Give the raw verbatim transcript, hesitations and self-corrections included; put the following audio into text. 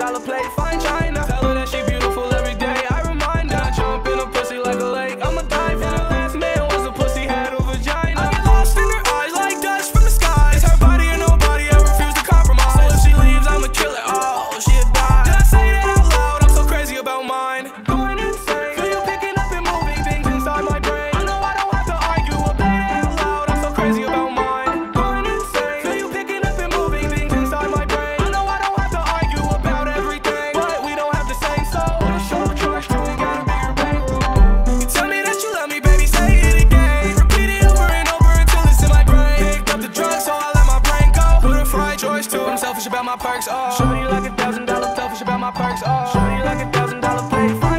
dollar plate, fine china. Tell her that she beautiful every day, I remind her. I jump in a pussy like a lake, I'm a diver. Her last man was a pussy, had a vagina. I get lost in her eyes like dust from the sky. It's her body and nobody, I refuse to compromise. So if she leaves, I'ma kill her, oh, she'll die. Did I say that out loud? I'm so crazy about mine. Going insane, feel you picking up and moving things inside my brain. I know I don't have to argue or play that out loud, I'm so crazy about mine. Going insane, feel you picking up and moving things inside my brain. I know I don't have to argue about everything, but we don't have the same soul. It's so choice, true, we got a bigger bankroll. You tell me that you love me, baby, say it again. Repeat it over and over until it's in my brain. Picked up the drugs, so I let my brain go. Put a fried choice too, I'm selfish about my perks, oh. Shorty like a thousand dollar selfish about my perks, oh. Shorty like a thousand dollar plate.